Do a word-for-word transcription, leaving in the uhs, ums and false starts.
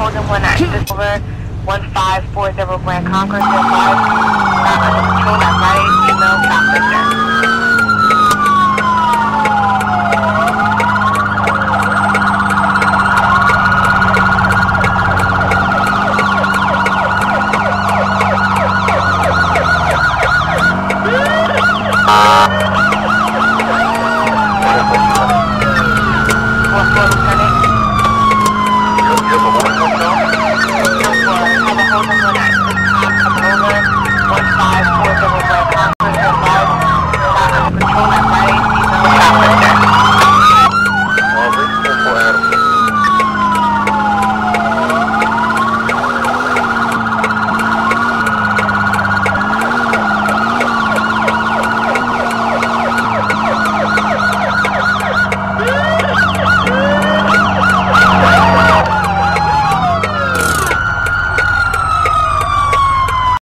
chosen one at this over one five four zero Grand Concourse five. Not under patrol at five eight email South Victor.